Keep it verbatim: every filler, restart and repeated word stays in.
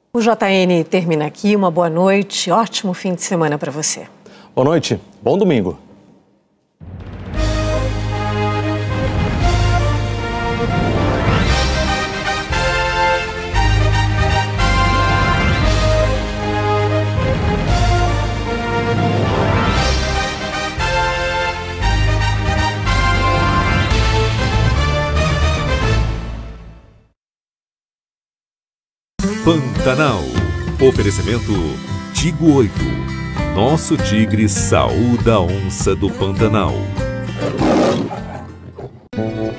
O J N termina aqui. Uma boa noite, ótimo fim de semana para você. Boa noite, bom domingo. Pantanal. Oferecimento Tigo oito. Nosso tigre saúda a onça do Pantanal.